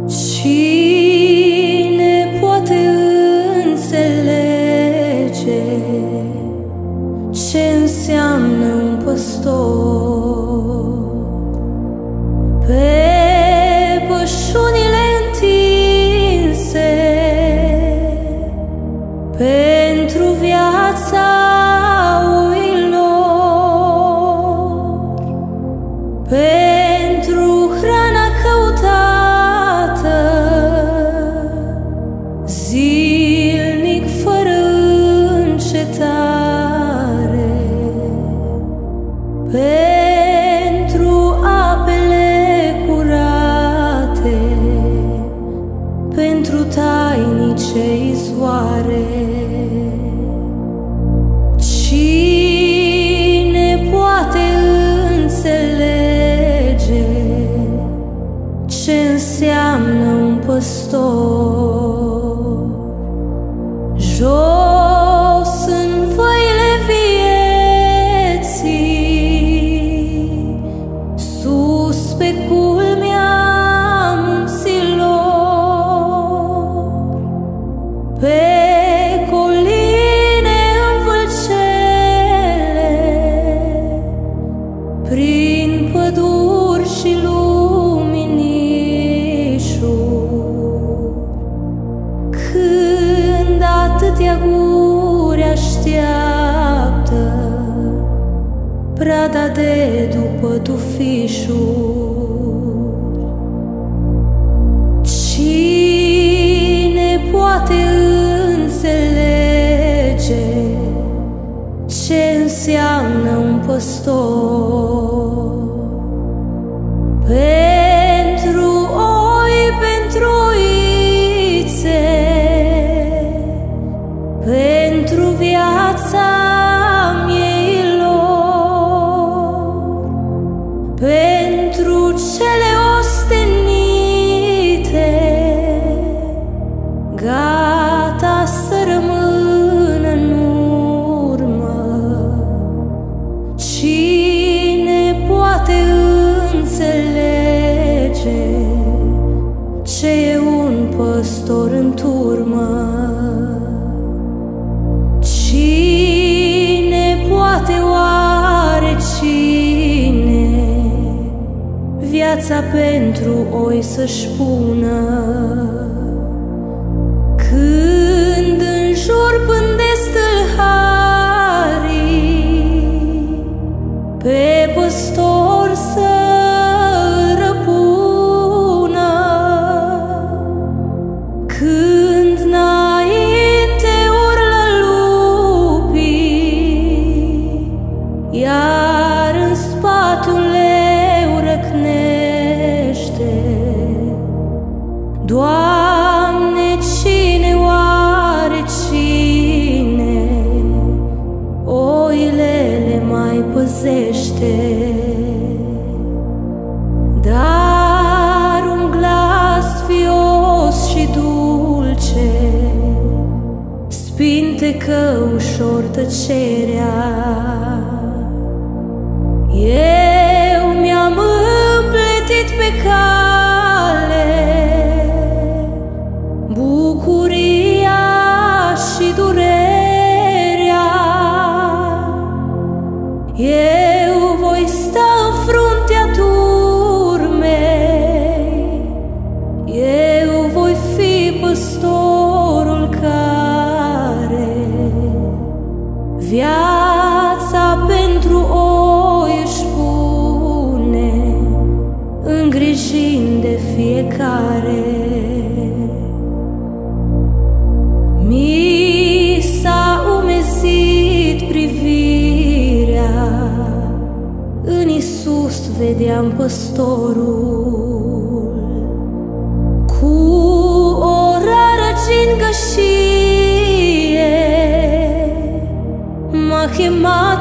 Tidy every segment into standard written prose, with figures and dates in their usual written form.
Cine poate înțelege ce înseamnă un păstor? Pe pășunile întinse pentru viața oilor, pentru hrana căutată zilnic fără încetare, pentru apele curate, pentru tainice izvoare. Cine poate înțelege ce înseamnă un păstor? Jos în văile vieții, sus pe culmea munților, pe coline învâlcele, prin păduri și luminișuri, când atâtea guri așteaptă prada de după tufișuri. Cine poate înțelege ce înseamnă un păstor? Pentru oi, pentru oițe, pentru viața mieilor, pentru cele ostenite, gata să rămână în urmă. Cine poate înțelege ce e un păstor în turmă? Cine poate, oare cine, viața pentru oi să-și pună, când în jur pândesc tâlharii, pe păstor să-l răpună, când înainte urlă lupii, iar în spatul leu răcnește. Doamne, cine, oare cine, oile le mai păzește? Dar un glas fios și dulce spintecă ușor tăcerea. Eu mi-am împletit pe cale bucuria și durerea. Eu voi sta în fruntea turmei, eu voi fi păstorul care viața pentru oi își pune, îngrijind de fiecare. Mi s-a umezit privirea, în Iisus vedeam păstorul, cu o rară gingășie m-a chemat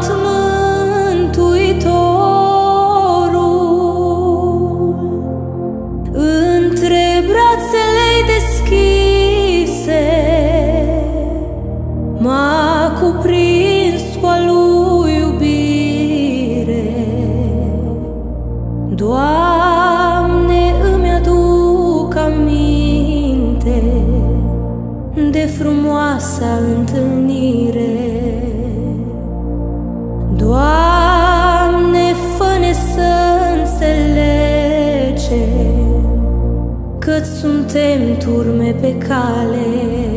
Mântuitorul. Între brațele-i deschise m-a cuprins cu-a lui iubire. Doamne, îmi aduc aminte aminte de frumoasa întâlnire. Doamne, fă-ne să înțelegem că suntem turme pe cale.